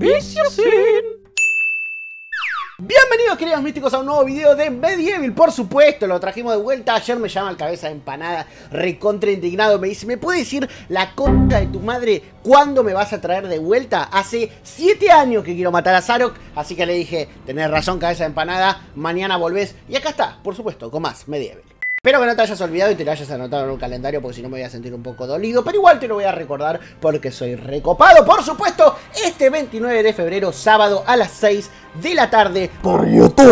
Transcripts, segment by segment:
Viciosin. Bienvenidos, queridos místicos, a un nuevo video de Medieval. Por supuesto, lo trajimos de vuelta. Ayer me llama el cabeza de empanada, recontra indignado. Me dice, ¿me puede decir la concha de tu madre cuándo me vas a traer de vuelta? Hace 7 años que quiero matar a Zarok. Así que le dije, tenés razón, cabeza de empanada, mañana volvés. Y acá está, por supuesto, con más Medieval. Espero que no te hayas olvidado y te lo hayas anotado en un calendario, porque si no me voy a sentir un poco dolido. Pero igual te lo voy a recordar porque soy recopado. Por supuesto, este 29 de febrero, sábado a las 6 de la tarde, por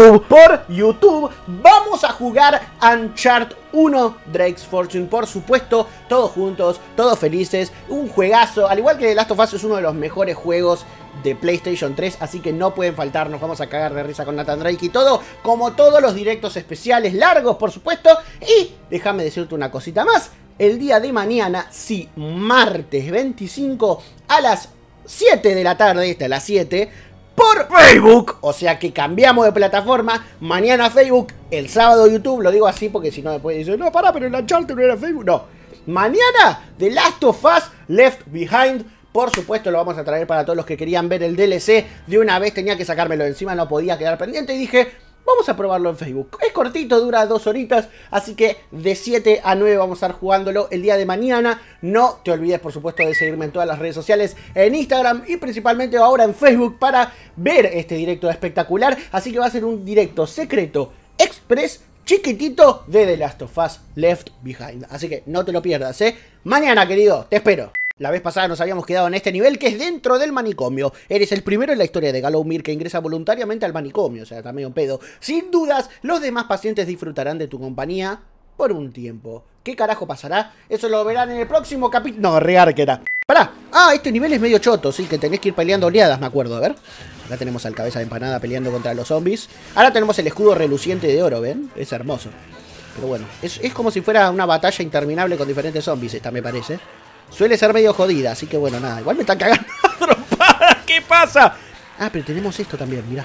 YouTube, vamos a jugar Uncharted 1 Drake's Fortune. Por supuesto, todos juntos, todos felices. Un juegazo, al igual que The Last of Us es uno de los mejores juegos de PlayStation 3, así que no pueden faltar. Nos vamos a cagar de risa con Nathan Drake y todo, como todos los directos especiales largos, por supuesto. Y déjame decirte una cosita más: el día de mañana, sí, martes 25 a las 7 de la tarde, esta a las 7, por Facebook, o sea que cambiamos de plataforma. Mañana Facebook, el sábado YouTube. Lo digo así porque si no después dicen, no, pará, pero el Uncharted no era Facebook. No, mañana The Last of Us Left Behind. Por supuesto lo vamos a traer para todos los que querían ver el DLC. De una vez tenía que sacármelo de encima, no podía quedar pendiente y dije, vamos a probarlo en Facebook. Es cortito, dura 2 horitas, así que de 7 a 9 vamos a estar jugándolo el día de mañana. No te olvides, por supuesto, de seguirme en todas las redes sociales, en Instagram y principalmente ahora en Facebook, para ver este directo espectacular. Así que va a ser un directo secreto, express, chiquitito, de The Last of Us Left Behind. Así que no te lo pierdas, ¿eh? Mañana, querido, te espero. La vez pasada nos habíamos quedado en este nivel, que es dentro del manicomio. Eres el primero en la historia de Gallowmere que ingresa voluntariamente al manicomio, o sea, está medio pedo. Sin dudas, los demás pacientes disfrutarán de tu compañía por un tiempo. ¿Qué carajo pasará? Eso lo verán en el próximo capítulo. No, rearquera. Pará. Ah, este nivel es medio choto, sí, que tenés que ir peleando oleadas, me acuerdo. A ver. Acá tenemos al cabeza de empanada peleando contra los zombies. Ahora tenemos el escudo reluciente de oro, ¿ven? Es hermoso. Pero bueno, es como si fuera una batalla interminable con diferentes zombies, esta me parece. Suele ser medio jodida, así que bueno, nada. Igual me están cagando a trompadas. ¿Qué pasa? Ah, pero tenemos esto también, mirá.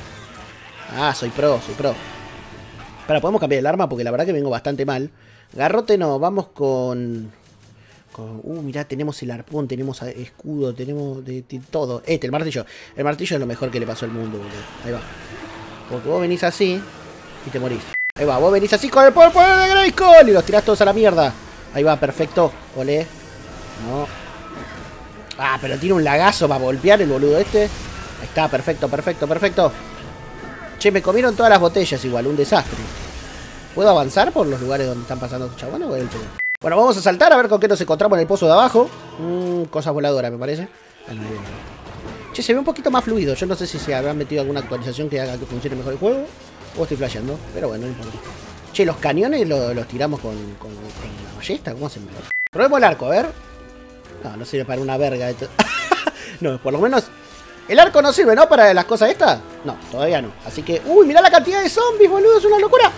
Ah, soy pro. Para, podemos cambiar el arma porque la verdad que vengo bastante mal. Garrote no, vamos con... mirá, tenemos el arpón, tenemos escudo, tenemos de todo. El martillo. El martillo es lo mejor que le pasó al mundo, boludo. Ahí va. Porque vos venís así y te morís. Ahí va, vos venís así con el poder de Grayskull y los tirás todos a la mierda. Ahí va, perfecto. Olé. No. Ah, pero tiene un lagazo para golpear el boludo este. Ahí está, perfecto. Che, me comieron todas las botellas igual, un desastre. ¿Puedo avanzar por los lugares donde están pasando estos chabones? Bueno, vamos a saltar a ver con qué nos encontramos en el pozo de abajo. Cosas voladoras, me parece. Che, se ve un poquito más fluido. Yo no sé si se habrán metido alguna actualización que haga que funcione mejor el juego, o estoy flasheando, pero bueno, no importa. Che, los cañones los tiramos con la ballesta. ¿Cómo hacemos? Probemos el arco, a ver. No sirve para una verga esto. No, por lo menos el arco no sirve, ¿no? Para las cosas estas. No, todavía no. Así que... ¡Uy, mirá la cantidad de zombies, boludo! ¡Es una locura!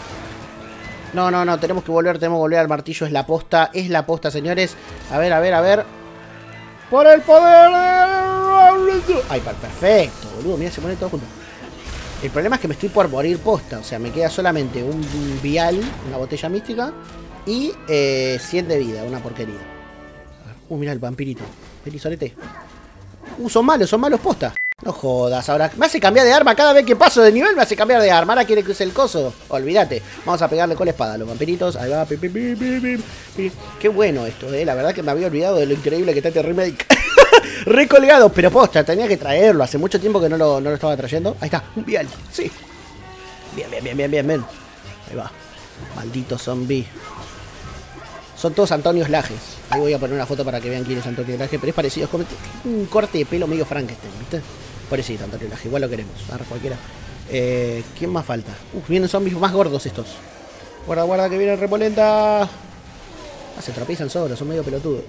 No, tenemos que volver al martillo. Es la posta, señores. A ver. ¡Por el poder! ¡Ay, perfecto, boludo! Mirá, se pone todo junto. El problema es que me estoy por morir posta. O sea, me queda solamente un vial, una botella mística y 100 de vida, una porquería. Mirá el vampirito. Elizorete. Son malos posta. No jodas, ahora me hace cambiar de arma. Cada vez que paso de nivel me hace cambiar de arma. Ahora quiere que use el coso. Olvídate. Vamos a pegarle con la espada a los vampiritos. Ahí va. Qué bueno esto, La verdad que me había olvidado de lo increíble que está este remake. Recolgado, pero posta, tenía que traerlo. Hace mucho tiempo que no lo estaba trayendo. Ahí está, un vial. Sí. Bien. Ahí va. Maldito zombie. Son todos Antonios Lajes. Ahí voy a poner una foto para que vean quién es Antonio Laje. Pero es parecido, es como un corte de pelo medio Frankenstein, ¿viste? Pobrecito Antonio Laje, igual lo queremos. Agarra cualquiera. ¿Quién más falta? Vienen zombies más gordos estos. Guarda que viene el repolenta. Se tropiezan solos, son medio pelotudos.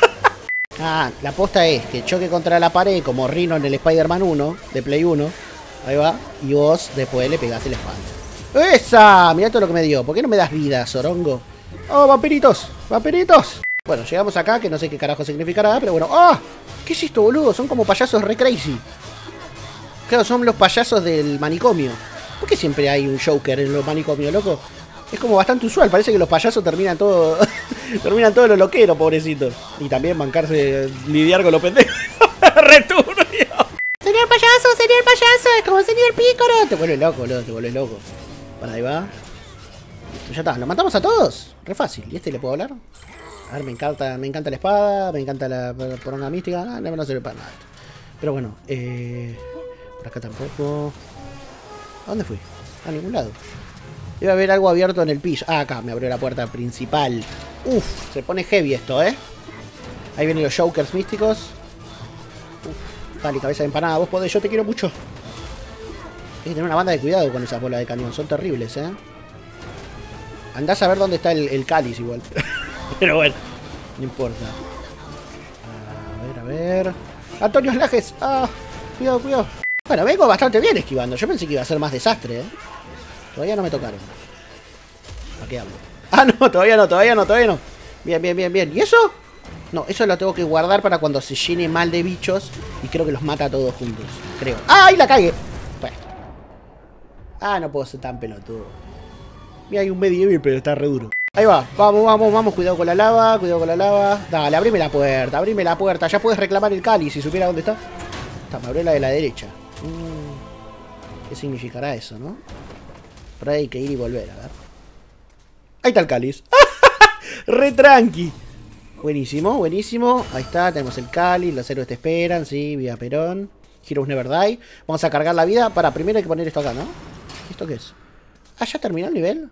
La posta es que choque contra la pared como Rino en el Spider-Man 1 de Play 1. Ahí va. Y vos después le pegás el espalda. ¡Esa! Mirá todo lo que me dio. ¿Por qué no me das vida, Zorongo? ¡Oh, vampiritos! Bueno, llegamos acá, que no sé qué carajo significará, pero bueno. ¡Ah! ¿Qué es esto, boludo? Son como payasos re crazy. Claro, son los payasos del manicomio. ¿Por qué siempre hay un Joker en los manicomios, loco? Es como bastante usual, parece que los payasos terminan todo terminan todos los loqueros, pobrecitos. Y también bancarse, lidiar con los pendejos. Returbio. Señor payaso, señor payaso! ¡Es como señor Pícoro! Te vuelves loco, boludo, te vuelves loco. Para ahí va. Listo, ya está, ¿lo matamos a todos? Re fácil. ¿Y este le puedo hablar? A ver, me encanta la espada, me encanta la poronga mística. No sirve para nada. Pero bueno, por acá tampoco. ¿A dónde fui? A ningún lado. Debe haber algo abierto en el piso. Ah, acá me abrió la puerta principal. Uf, se pone heavy esto, ¿eh? Ahí vienen los Jokers místicos. Uf, dale, cabeza de empanada. Vos podés, yo te quiero mucho. Hay que tener una banda de cuidado con esas bolas de cañón. Son terribles, ¿eh? Andás a ver dónde está el cáliz igual. Pero bueno, no importa. A ver. Antonio Slajes. Ah, cuidado, cuidado. Bueno, vengo bastante bien esquivando. Yo pensé que iba a ser más desastre, ¿eh? Todavía no me tocaron. ¿A qué hablo? Ah, no, todavía no. Bien. ¿Y eso? No, eso lo tengo que guardar para cuando se llene mal de bichos. Y creo que los mata a todos juntos. Creo. ¡Ah, ahí la cagué! Bueno. Ah, no puedo ser tan pelotudo. Mira, hay un medieval, pero está re duro. Ahí va, vamos, cuidado con la lava, Dale, abrime la puerta, ya puedes reclamar el cáliz, si supiera dónde está. Me abrió la de la derecha. ¿Qué significará eso, no? Por ahí hay que ir y volver, a ver. Ahí está el cáliz. Re tranqui. Buenísimo. Ahí está, tenemos el cáliz, los héroes te esperan, sí, vía Perón. Heroes Never Die. Vamos a cargar la vida. Primero hay que poner esto acá, ¿no? ¿Esto qué es? Ah, ¿ya terminó el nivel?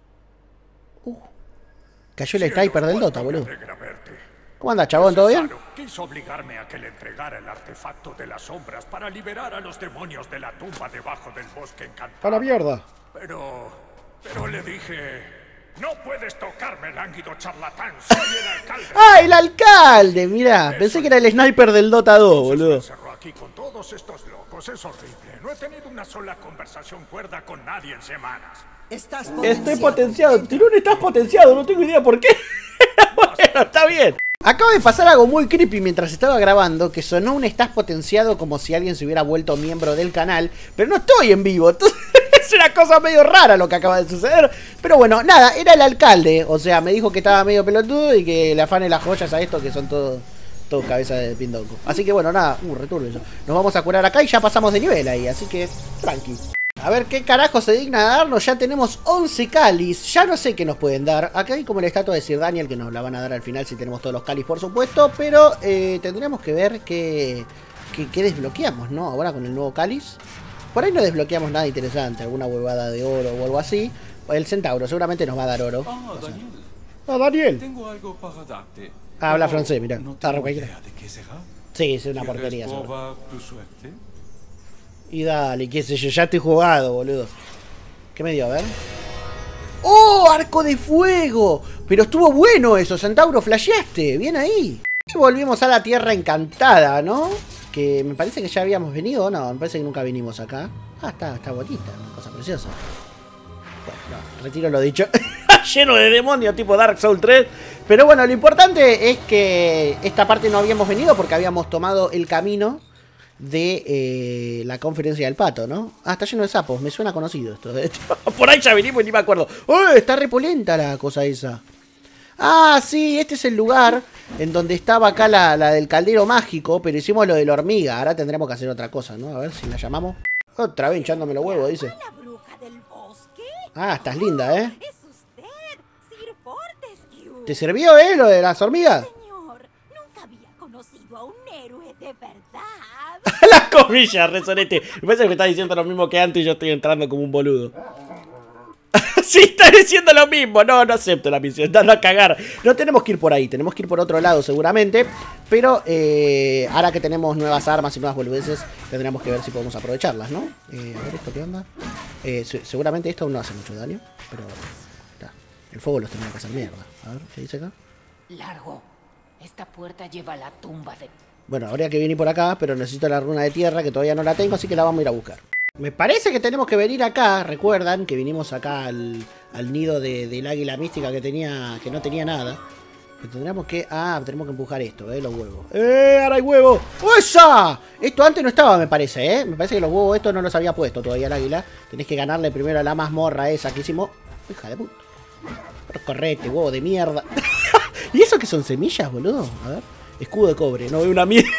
Cayó el sniper del Dota, boludo. ¿Cómo anda, chabón? ¿Todo bien? Quiso obligarme a que le entregara el artefacto de las sombras para liberar a los demonios de la tumba debajo del bosque encantado. ¡A la mierda! Pero le dije... No puedes tocarme, lánguido charlatán. Soy el alcalde. ¡Ah, el alcalde! Mirá, pensé que era el sniper del Dota 2, boludo. Me encerró aquí con todos estos locos. Es horrible. No he tenido una sola conversación cuerda con nadie en semanas. Estoy potenciado. Tirón, estás potenciado. No tengo idea por qué. Bueno, está bien. Acaba de pasar algo muy creepy mientras estaba grabando, que sonó un estás potenciado como si alguien se hubiera vuelto miembro del canal, pero no estoy en vivo, entonces es una cosa medio rara lo que acaba de suceder. Pero bueno, nada, era el alcalde, o sea, me dijo que estaba medio pelotudo y que le afane las joyas a esto, que son todo cabeza de pindonco. Así que bueno, nada, returbio eso. Nos vamos a curar acá y ya pasamos de nivel ahí, así que tranqui. A ver qué carajo se digna darnos. Ya tenemos 11 cáliz. Ya no sé qué nos pueden dar. Acá hay como la estatua de Sir Daniel, que nos la van a dar al final si tenemos todos los cáliz, por supuesto. Pero tendríamos que ver qué desbloqueamos, ¿no? Ahora con el nuevo cáliz. Por ahí no desbloqueamos nada interesante. Alguna huevada de oro o algo así. El centauro seguramente nos va a dar oro. Daniel. Daniel. Tengo algo para darte. Habla francés, mira. No tengo idea de qué será. Sí, es una porquería. ¿Quieres probar tu suerte? Y dale, qué sé yo, ya estoy jugado, boludo. ¿Qué me dio? A ver. ¡Oh! ¡Arco de fuego! Pero estuvo bueno eso, Centauro, flasheaste. Bien ahí. Y volvimos a la Tierra Encantada, ¿no? Que me parece que ya habíamos venido, no, me parece que nunca vinimos acá. Ah, está bonita, una cosa preciosa. Bueno, no, retiro lo dicho. Lleno de demonios tipo Dark Souls 3. Pero bueno, lo importante es que esta parte no habíamos venido porque habíamos tomado el camino de la conferencia del pato, ¿no? Ah, está lleno de sapos, me suena conocido esto. Por ahí ya venimos y ni me acuerdo. ¡Oh! Está repolenta la cosa esa. Ah, sí, este es el lugar en donde estaba acá la del caldero mágico, pero hicimos lo de la hormiga. Ahora tendremos que hacer otra cosa, ¿no? A ver si la llamamos. Otra vez hinchándome los huevos, dice. ¿La bruja del bosque? Ah, estás linda, ¿eh? Es usted, Sir Fortescue. ¿Te sirvió, lo de las hormigas? Señor, nunca había conocido a un héroe de verdad. Las comillas, Resonete. Me parece que me está diciendo lo mismo que antes y yo estoy entrando como un boludo. Sí, está diciendo lo mismo. No acepto la misión. Dando a cagar. No tenemos que ir por ahí. Tenemos que ir por otro lado seguramente. Pero ahora que tenemos nuevas armas y nuevas boludeces, tendremos que ver si podemos aprovecharlas, ¿no? A ver, ¿esto qué onda? Seguramente esto no hace mucho daño. Pero está. El fuego los tendría que hacer mierda. A ver, ¿qué dice acá? Largo. Esta puerta lleva a la tumba de... Bueno, habría que venir por acá, pero necesito la runa de tierra que todavía no la tengo, así que la vamos a ir a buscar. Me parece que tenemos que venir acá. Recuerdan que vinimos acá al nido del águila mística que no tenía nada. Pero tendríamos que... Ah, tenemos que empujar esto, los huevos. ¡Ahora hay huevos! ¡Esa! Esto antes no estaba, me parece, Me parece que los huevos estos no los había puesto todavía el águila. Tenés que ganarle primero a la mazmorra esa que hicimos. Hija de puta. Pero correte, huevo de mierda. ¿Y eso que son semillas, boludo? A ver. Escudo de cobre, no veo una mierda.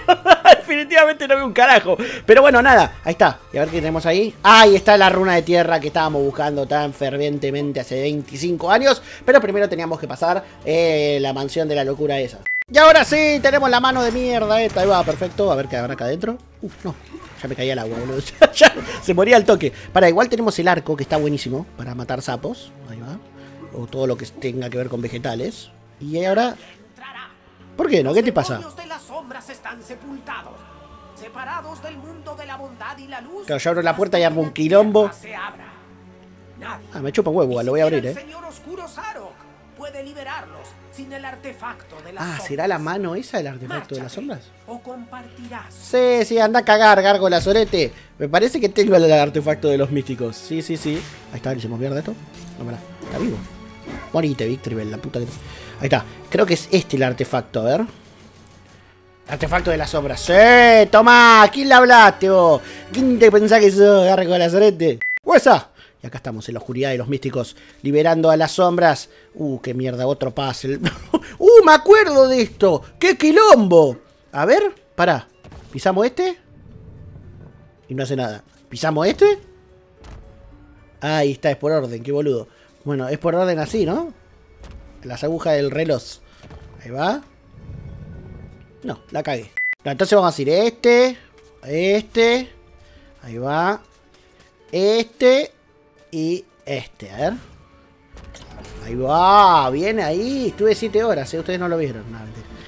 Definitivamente no veo un carajo. Pero bueno, nada, ahí está. Y a ver qué tenemos ahí. Ahí está la runa de tierra que estábamos buscando tan fervientemente hace 25 años. Pero primero teníamos que pasar la mansión de la locura esa. Y ahora sí, tenemos la mano de mierda esta. Ahí va, perfecto. A ver qué habrá acá adentro. No, ya me caía el agua, boludo. Ya se moría al toque. Para, igual tenemos el arco que está buenísimo para matar sapos. Ahí va. O todo lo que tenga que ver con vegetales. Y ahora... ¿Por qué no? ¿Qué te pasa? Los demonios de las sombras están sepultados, separados del mundo de la bondad y la luz. Claro, yo abro la puerta y armo un quilombo. Nadie, Ah, me chupa un huevo, lo voy a abrir, el señor oscuro Zarok puede liberarlos sin el artefacto de las sombras. ¿Será la mano esa el artefacto de las sombras? O compartirás. Sí, anda a cagar, gárgola, sorete. Me parece que tengo el artefacto de los místicos. Sí. Ahí está, ¿se me pierde esto? No, pará, está vivo. Morite, Victoribel, la puta que... Ahí está, creo que es este el artefacto, a ver. Artefacto de las sombras. ¡Sí! ¡Toma! ¿Quién le hablaste vos? ¿Quién te pensás que sos, gárgola, sorete? ¡Huesa! Y acá estamos en la oscuridad de los místicos, liberando a las sombras. Qué mierda, otro puzzle. Me acuerdo de esto. ¡Qué quilombo! A ver, pará. ¿Pisamos este? Y no hace nada. ¿Pisamos este? Ahí está, es por orden, qué boludo. Bueno, es por orden así, ¿no? Las agujas del reloj. Ahí va. No, la cagué. No, entonces vamos a ir este. Ahí va. Este. Y este, a ver. Ahí va, bien ahí. Estuve 7 horas, ustedes no lo vieron. No,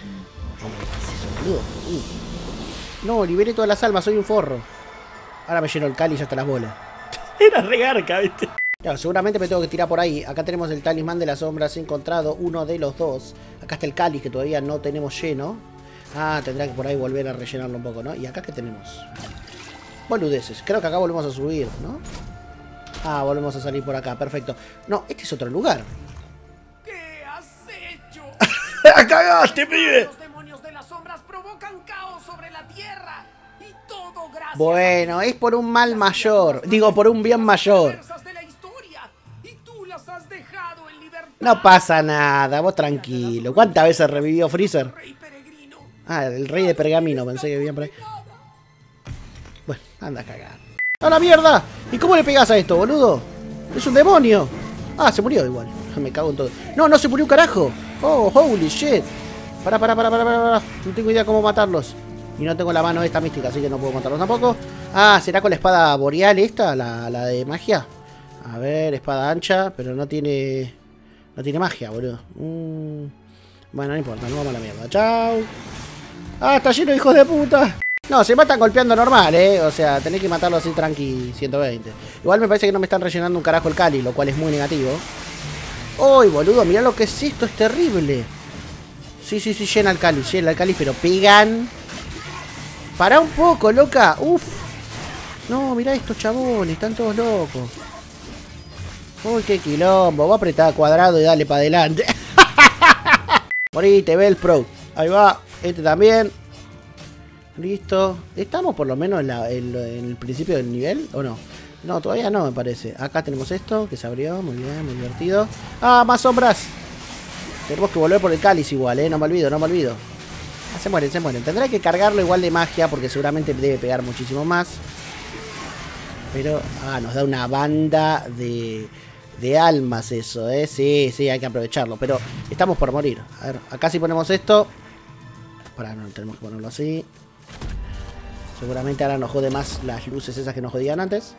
no, liberé todas las almas, soy un forro. Ahora me lleno el cáliz hasta las bolas. Era regarca, ¿viste? Claro, seguramente me tengo que tirar por ahí. Acá tenemos el talismán de las sombras encontrado, uno de los dos. Acá está el cáliz que todavía no tenemos lleno. Ah, tendrá que por ahí volver a rellenarlo un poco, ¿no? Y acá, ¿qué tenemos? Boludeces. Creo que acá volvemos a subir, ¿no? Ah, volvemos a salir por acá, perfecto. No, este es otro lugar. ¿Qué has hecho? ¡La cagaste, pibe! Los demonios de las sombras provocan caos sobre la tierra. Y todo gracias. Bueno, es por un mal mayor. Digo, por un bien mayor. No pasa nada, vos tranquilo. ¿Cuántas veces revivió Freezer? Ah, el rey de pergamino, pensé que vivían por ahí. Bueno, anda a cagar. ¡A la mierda! ¿Y cómo le pegás a esto, boludo? ¡Es un demonio! Ah, se murió igual. Me cago en todo. No, no se murió un carajo. Oh, holy shit. Para. No tengo idea cómo matarlos. Y no tengo la mano esta mística, así que no puedo matarlos tampoco. Ah, ¿será con la espada boreal esta? La de magia. A ver, espada ancha, pero no tiene... No tiene magia, boludo. Bueno, no importa, nos vamos a la mierda. Chao. Ah, está lleno de hijos de puta. No, se matan golpeando normal, o sea, tenés que matarlo así tranqui 120. Igual me parece que no me están rellenando un carajo el cáliz, lo cual es muy negativo. ¡Uy, boludo! Mirá lo que es esto, es terrible. Sí, llena el cáliz, pero pegan. Pará un poco, loca. Uf. No, mirá estos chabones, están todos locos. Uy, qué quilombo. Voy a apretar cuadrado y dale para adelante. Morite, Velpro. Ahí va. Este también. Listo. ¿Estamos por lo menos en el principio del nivel? ¿O no? No, todavía no, me parece. Acá tenemos esto, que se abrió. Muy bien, muy divertido. ¡Ah, más sombras! Tenemos que volver por el cáliz igual, no me olvido. Ah, se mueren. Tendré que cargarlo igual de magia, porque seguramente debe pegar muchísimo más. Pero, nos da una banda de almas eso, Sí, hay que aprovecharlo. Pero estamos por morir. A ver, acá si ponemos esto. Para, no, tenemos que ponerlo así. Seguramente ahora nos jode más las luces esas que nos jodían antes.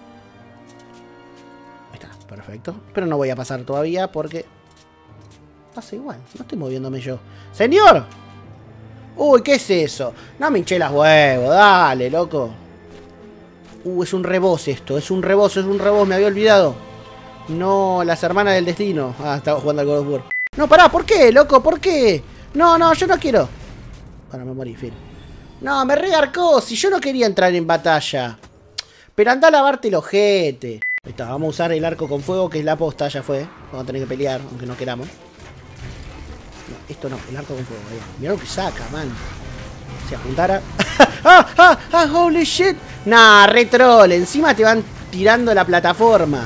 Ahí está, perfecto. Pero no voy a pasar todavía porque... Pasa igual, no estoy moviéndome yo. ¡Señor! Uy, ¿qué es eso? No me hinché las huevos, dale, loco. Es un reboss esto, es un reboss, me había olvidado. No, las hermanas del destino. Ah, estaba jugando al God of War. No, pará, ¿por qué, loco? ¿Por qué? No, yo no quiero. Para, me morí, fin. No, me regarcó, si yo no quería entrar en batalla. Pero anda a lavarte el ojete. Ahí está, vamos a usar el arco con fuego, que es la posta, ya fue. Vamos a tener que pelear, aunque no queramos. No, esto no, el arco con fuego. Mirá lo que saca, man. Si apuntara... holy shit. Nah, re troll. Encima te van tirando la plataforma.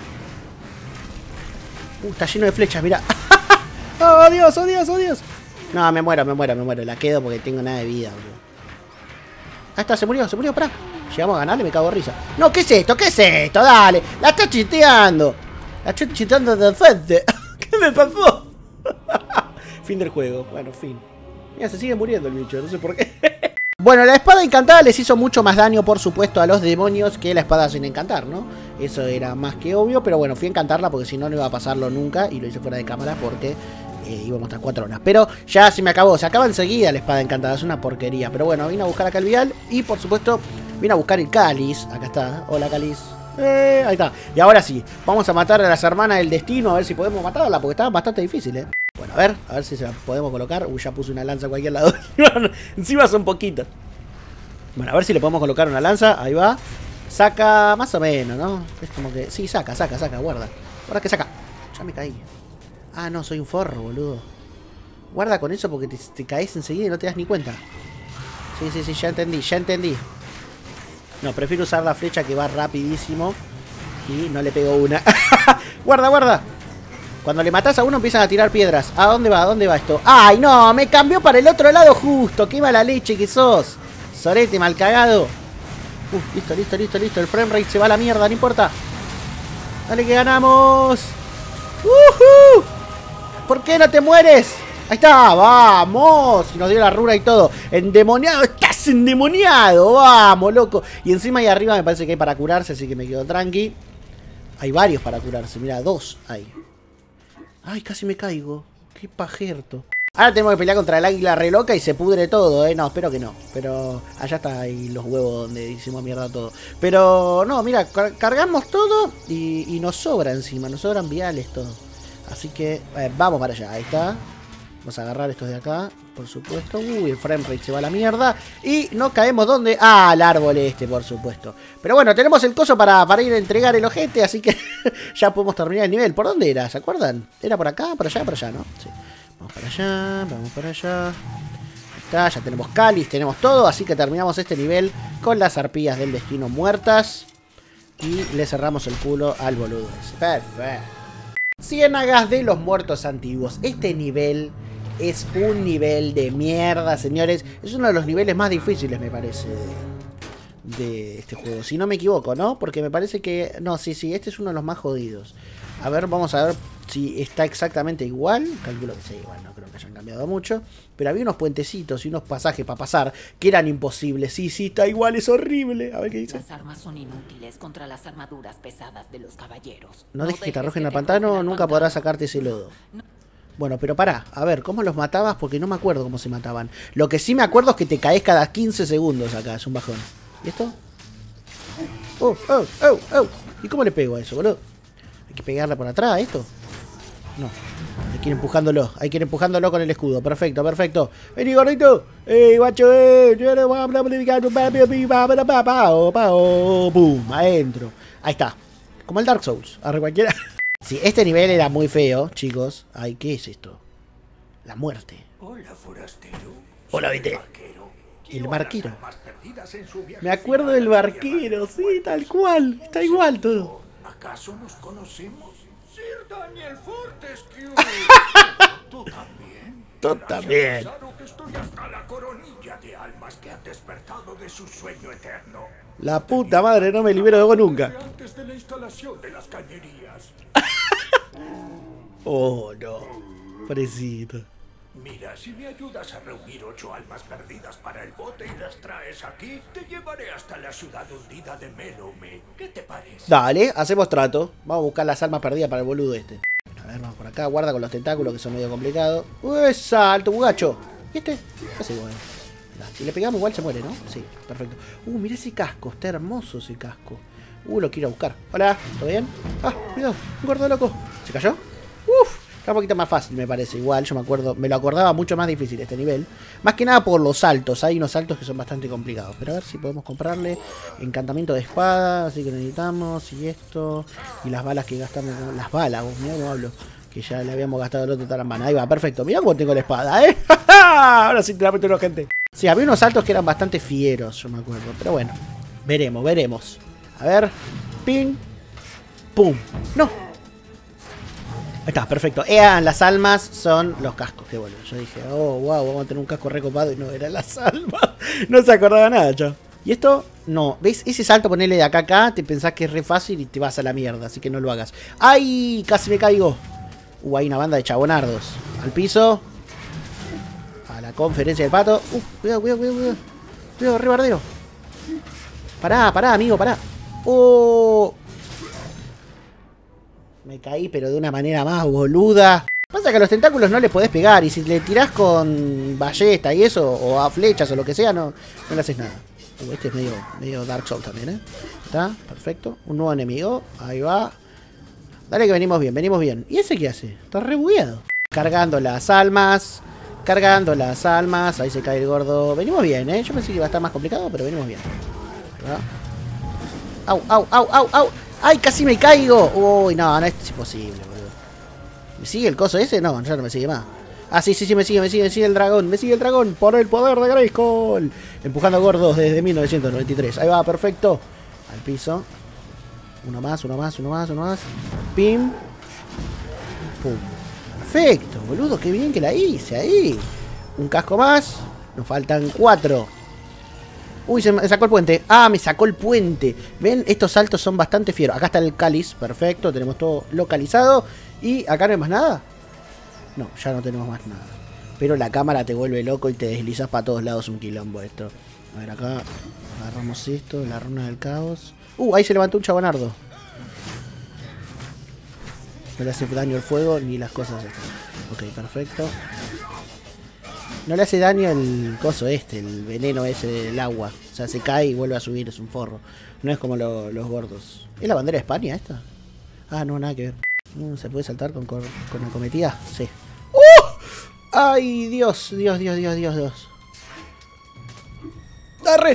Está lleno de flechas, mirá. Oh, Dios. No, me muero. La quedo porque tengo nada de vida, boludo. Ahí está, se murió, pará. Llegamos a ganarle, me cago de risa. No, ¿qué es esto? Dale. La está chiteando. De frente. ¿Qué me pasó? Fin del juego. Bueno, fin. Mira, se sigue muriendo el bicho, no sé por qué. Bueno, la espada encantada les hizo mucho más daño, por supuesto, a los demonios que la espada sin encantar, ¿no? Eso era más que obvio, pero bueno, fui a encantarla porque si no, no iba a pasarlo nunca. Y lo hice fuera de cámara porque íbamos a estar 4 horas. Pero ya se me acabó, se acaba enseguida la espada encantada, es una porquería. Pero bueno, vine a buscar acá el vial y por supuesto vine a buscar el cáliz. Acá está, hola cáliz. Ahí está. Y ahora sí, vamos a matar a las hermanas del destino, a ver si podemos matarla, porque estaba bastante difícil, Bueno, a ver si se la podemos colocar. Uy, ya puse una lanza a cualquier lado. Encima son poquitas. Bueno, a ver si le podemos colocar una lanza. Ahí va. Saca más o menos, ¿no? Es como que... Sí, saca, guarda. Guarda que saca. Ya me caí. Ah, no, soy un forro, boludo. Guarda con eso porque te caes enseguida y no te das ni cuenta. Sí, ya entendí. No, prefiero usar la flecha que va rapidísimo. Y no le pego una. Guarda. Cuando le matas a uno empiezan a tirar piedras. ¿A dónde va esto? ¡Ay, no! Me cambió para el otro lado justo. ¡Qué mala leche que sos! Sorete, mal cagado. Listo. El framerate se va a la mierda, no importa. Dale que ganamos. ¿Por qué no te mueres? Ahí está, vamos. Y nos dio la runa y todo. Endemoniado, estás endemoniado. Vamos, loco. Y encima ahí arriba me parece que hay para curarse, así que me quedo tranqui. Hay varios para curarse, mira, 2 hay. Ay, casi me caigo. Qué pajerto. Ahora tenemos que pelear contra el águila re loca y se pudre todo, No, espero que no. Pero allá está ahí los huevos donde hicimos mierda todo. Pero no, mira, cargamos todo y nos sobra encima. Nos sobran viales todo. Así que vamos para allá, ahí está. Vamos a agarrar estos de acá, por supuesto. Uy, el framerate se va a la mierda. Y no caemos ¿dónde? Ah, al árbol este, por supuesto. Pero bueno, tenemos el coso para ir a entregar el ojete, así que ya podemos terminar el nivel. ¿Por dónde era? ¿Se acuerdan? ¿Era por acá? ¿Por allá? ¿Por allá? ¿No? Sí. Vamos para allá. Ahí está, ya tenemos cáliz, tenemos todo. Así que terminamos este nivel con las arpías del destino muertas. Y le cerramos el culo al boludo ese. Perfecto. Ciénagas de los muertos antiguos. Este nivel es un nivel de mierda, señores. Es uno de los niveles más difíciles, me parece, de este juego. Si no me equivoco, ¿no? Porque me parece que... No, sí, este es uno de los más jodidos. A ver, vamos a ver si está exactamente igual. Calculo que sí, igual, no creo que hayan cambiado mucho. Pero había unos puentecitos y unos pasajes para pasar que eran imposibles. Sí, está igual, es horrible. A ver qué dice. Las armas son inútiles contra las armaduras pesadas de los caballeros. No dejes que te arrojen al pantano, nunca podrás sacarte ese lodo. Bueno, pero pará, a ver, ¿cómo los matabas? Porque no me acuerdo cómo se mataban. Lo que sí me acuerdo es que te caes cada 15 segundos acá, es un bajón. ¿Y esto? ¡Oh! ¿Y cómo le pego a eso, boludo? ¿Hay que pegarle por atrás a esto? No. Hay que ir empujándolo con el escudo. Perfecto. Vení, gordito. Guacho, ¡pum! Adentro. Ahí está. Como el Dark Souls. Arre cualquiera. Sí, este nivel era muy feo, chicos. Ay, ¿qué es esto? La muerte. Hola, forastero. Hola, vete. El barquero. Almas perdidas en su viaje Me acuerdo del barquero, sí, tal cual. Está igual todo. ¿Acaso nos conocemos? Sir Daniel Fortescue. ¿Tú también? Tú también. Claro que estoy hasta la coronilla de almas que han despertado de su sueño eterno. La puta madre, no me libero de vos nunca. Antes de la instalación de las cañerías. Oh, no. Pobrecito. Mira, si me ayudas a reunir 8 almas perdidas para el bote y las traes aquí, te llevaré hasta la ciudad hundida de Melome. ¿Qué te parece? Dale, hacemos trato. Vamos a buscar las almas perdidas para el boludo este. A ver, vamos por acá. Guarda con los tentáculos que son medio complicados. ¡Uy, salto, bugacho! ¿Y este? Así, bueno. Si le pegamos igual se muere, ¿no? Sí, perfecto. Mira ese casco. Está hermoso ese casco. Lo quiero buscar. Hola, ¿todo bien? Ah, cuidado, un gordo loco. ¿Se cayó? Está un poquito más fácil, me parece. Igual, yo me lo acordaba mucho más difícil este nivel. Más que nada por los saltos. Hay unos saltos que son bastante complicados. Pero a ver si podemos comprarle encantamiento de espada. Así que necesitamos. Y esto. Y las balas que gastamos. Las balas, mirá cómo hablo. Que ya le habíamos gastado el otro tarambana. Ahí va, perfecto. Mirá cómo tengo la espada, ¿eh? Ahora sí te la meto, gente. Sí, había unos saltos que eran bastante fieros, yo me acuerdo. Pero bueno, veremos. A ver. Ping. Pum. No. Ahí está, perfecto. Eran las almas, son los cascos. Qué bueno. Yo dije, oh, wow, vamos a tener un casco recopado y no eran las almas. No se acordaba nada, chao. Y esto, no. ¿Ves? Ese salto, ponerle de acá a acá, te pensás que es re fácil y te vas a la mierda. Así que no lo hagas. ¡Ay! Casi me caigo. Hay una banda de chabonardos. Al piso. A la conferencia del pato. Cuidado, cuidado, cuidado, cuidado. Cuidado, re bardero. Pará, pará, amigo, pará. ¡Oh! Me caí, pero de una manera más boluda. Pasa que a los tentáculos no les podés pegar. Y si le tirás con ballesta y eso, o a flechas o lo que sea, no le haces nada. Este es medio Dark Souls también, ¿eh? Está, perfecto. Un nuevo enemigo. Ahí va. Dale que venimos bien, venimos bien. ¿Y ese qué hace? Está re bugueado. Cargando las almas. Cargando las almas. Ahí se cae el gordo. Venimos bien, ¿eh? Yo pensé que iba a estar más complicado, pero venimos bien. Ahí va. ¡Au, au, au, au, au! ¡Ay, casi me caigo! Uy, no, esto es imposible, boludo. ¿Me sigue el coso ese? No, ya no me sigue más. Ah, sí, me sigue el dragón. Me sigue el dragón por el poder de Grayskull. Empujando gordos desde 1993. Ahí va, perfecto. Al piso. Uno más. Pim. Pum. Perfecto, boludo. Qué bien que la hice ahí. Un casco más. Nos faltan 4. Uy, se me sacó el puente. Ah, me sacó el puente. ¿Ven? Estos saltos son bastante fieros. Acá está el cáliz. Perfecto. Tenemos todo localizado. ¿Y acá no hay más nada? No, ya no tenemos más nada. Pero la cámara te vuelve loco y te deslizas para todos lados un quilombo esto. A ver, acá agarramos esto, la runa del caos. Ahí se levantó un chabonardo. No le hace daño el fuego ni las cosas estas. Ok, perfecto. No le hace daño el coso este, el veneno ese del agua. O sea, se cae y vuelve a subir, es un forro. No es como los gordos. ¿Es la bandera de España esta? Ah, no, nada que ver. ¿Se puede saltar con la cometida? Sí. ¡Ay, Dios! ¡Arre!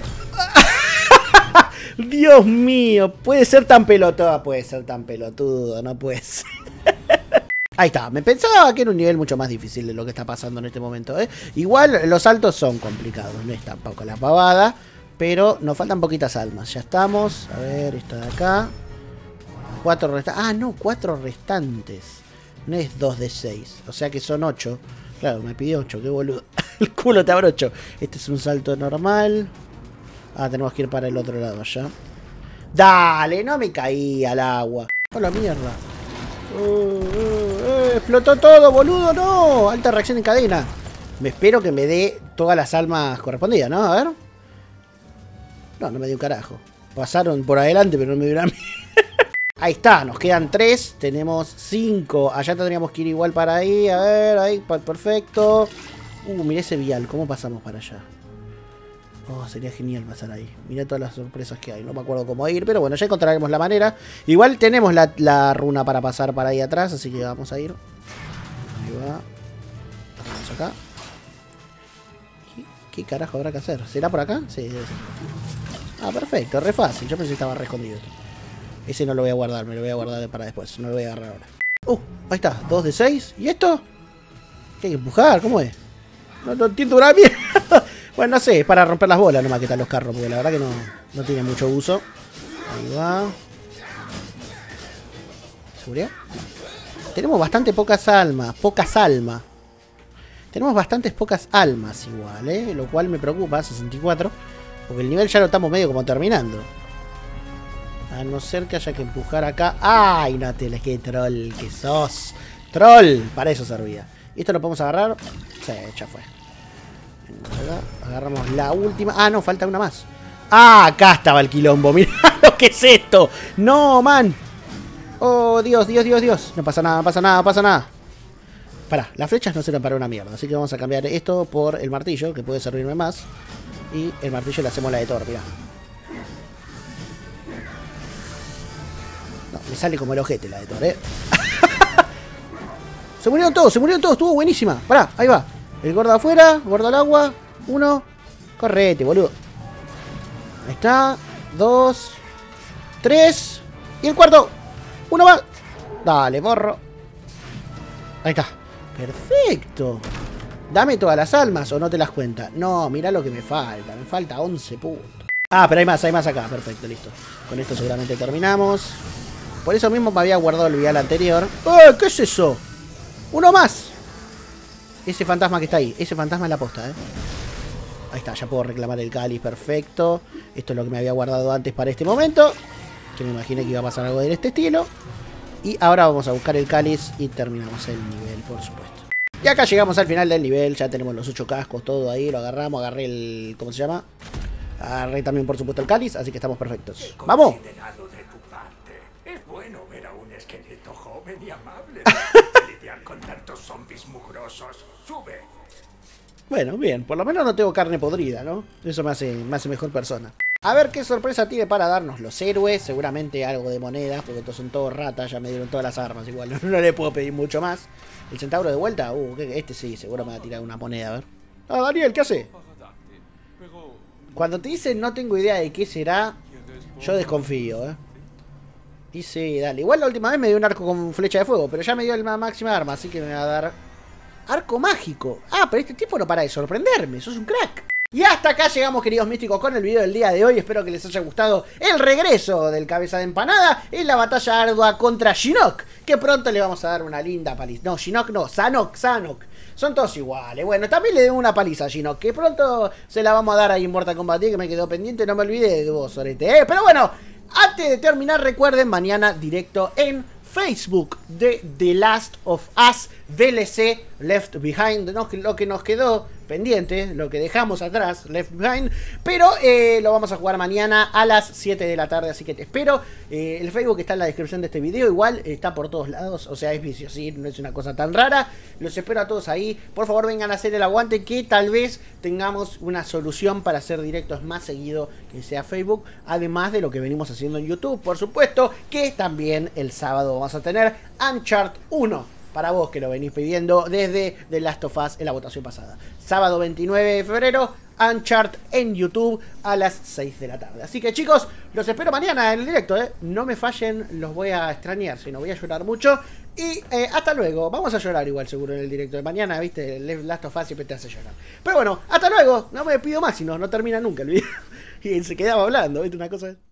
Dios mío, puede ser tan pelotudo, no puede ser. Ahí está, me pensaba que era un nivel mucho más difícil de lo que está pasando en este momento, ¿eh? Igual los saltos son complicados, no es tampoco la pavada, pero nos faltan poquitas almas. Ya estamos, a ver, esto de acá. 4 restantes. Ah, no, 4 restantes. No es 2 de 6, o sea que son 8. Claro, me pidió 8, qué boludo. El culo te abrocho. Este es un salto normal. Ah, tenemos que ir para el otro lado allá. Dale, no me caí al agua. ¡Oh, la mierda! Explotó todo, boludo, no. Alta reacción en cadena. Me espero que me dé todas las almas correspondidas, ¿no? A ver. No, no me dio un carajo. Pasaron por adelante, pero no me dio una mierda. Ahí está, nos quedan 3. Tenemos 5. Allá tendríamos que ir igual para ahí. A ver, ahí, perfecto. Mirá ese vial, ¿cómo pasamos para allá? Oh, sería genial pasar ahí. Mirá todas las sorpresas que hay. No me acuerdo cómo ir, pero bueno, ya encontraremos la manera. Igual tenemos la runa para pasar para ahí atrás, así que vamos a ir. Ahí va. Vamos acá. ¿Qué carajo habrá que hacer? ¿Será por acá? Sí, sí. Ah, perfecto, re fácil. Yo pensé que estaba re escondido. Ese no lo voy a guardar, me lo voy a guardar para después. No lo voy a agarrar ahora. Ahí está, 2 de 6. ¿Y esto? ¿Qué hay que empujar? ¿Cómo es? No entiendo una mierda. Bueno, no sé, es para romper las bolas nomás que están los carros, porque la verdad que no tiene mucho uso. Ahí va. ¿Seguridad? Tenemos bastante pocas almas. Tenemos bastantes pocas almas igual, ¿eh? Lo cual me preocupa, 64. Porque el nivel ya lo estamos medio como terminando. A no ser que haya que empujar acá. ¡Ay, no te les quede troll que sos! ¡Troll! Para eso servía. ¿Y esto lo podemos agarrar? Sí, ya fue. Agarramos la última. Ah, no, falta una más. Ah, acá estaba el quilombo. Mirá lo que es esto. No, man. Oh, Dios. No pasa nada. Pará, las flechas no sirven para una mierda. Así que vamos a cambiar esto por el martillo, que puede servirme más. Y el martillo le hacemos la de Thor, mirá. No, me sale como el ojete la de Thor, Se murieron todos, estuvo buenísima. Pará, ahí va. El gordo afuera, gordo al agua. 1. Correte, boludo. Ahí está. 2. 3. Y el cuarto. 1 más. Dale, morro. Ahí está. Perfecto. Dame todas las almas o no te las cuenta. No, mirá lo que me falta. Me falta 11 puntos. Ah, pero hay más acá. Perfecto, listo. Con esto seguramente terminamos. Por eso mismo me había guardado el vial anterior. ¡Eh! ¿Qué es eso? ¡Uno más! Ese fantasma que está ahí. Ese fantasma es la posta, ¿eh? Ahí está, ya puedo reclamar el cáliz, perfecto. Esto es lo que me había guardado antes para este momento. Que me imaginé que iba a pasar algo de este estilo. Y ahora vamos a buscar el cáliz y terminamos el nivel, por supuesto. Y acá llegamos al final del nivel. Ya tenemos los 8 cascos, todo ahí. Lo agarramos, agarré el... ¿cómo se llama? Agarré también, por supuesto, el cáliz. Así que estamos perfectos. ¡Vamos! Considerado de tu parte. Es bueno ver a un esqueleto joven y amable. De lidiar con tantos zombies mugrosos. Sube. Bueno, bien. Por lo menos no tengo carne podrida, ¿no? Eso me hace mejor persona. A ver qué sorpresa tiene para darnos los héroes. Seguramente algo de monedas, porque estos son todos ratas. Ya me dieron todas las armas. Igual no le puedo pedir mucho más. ¿El centauro de vuelta? Este sí, seguro me va a tirar una moneda. A ver. Ah, Daniel, ¿qué hace? Cuando te dicen no tengo idea de qué será, yo desconfío, ¿eh? Y sí, dale. Igual la última vez me dio un arco con flecha de fuego, pero ya me dio la máxima arma, así que me va a dar... arco mágico. Ah, pero este tipo no para de sorprenderme. Sos un crack. Y hasta acá llegamos, queridos místicos, con el video del día de hoy. Espero que les haya gustado el regreso del cabeza de empanada en la batalla ardua contra Shinnok, que pronto le vamos a dar una linda paliza. No, Shinnok no, Sanok. Son todos iguales. Bueno, también le doy una paliza a Shinnok, que pronto se la vamos a dar ahí en Mortal Kombat, que me quedó pendiente. No me olvidé de vos, Sorete, Pero bueno, antes de terminar, recuerden, mañana directo en Facebook de The Last of Us DLC Left Behind, lo que nos quedó pendiente, lo que dejamos atrás, Left Behind, pero lo vamos a jugar mañana a las 7 de la tarde, así que te espero. El Facebook está en la descripción de este video, igual está por todos lados, o sea, es vicio, sí, no es una cosa tan rara. Los espero a todos ahí. Por favor, vengan a hacer el aguante, que tal vez tengamos una solución para hacer directos más seguido que sea Facebook, además de lo que venimos haciendo en YouTube, por supuesto, que también el sábado vamos a tener Uncharted 1. Para vos que lo venís pidiendo desde The Last of Us en la votación pasada. Sábado 29 de febrero, Uncharted en YouTube a las 6 de la tarde. Así que chicos, los espero mañana en el directo, ¿eh? No me fallen, los voy a extrañar, si no voy a llorar mucho. Y hasta luego. Vamos a llorar igual seguro en el directo de mañana, ¿viste? The Last of Us siempre te hace llorar. Pero bueno, hasta luego. No me pido más, si no termina nunca el video. Y se quedaba hablando, ¿viste? Una cosa...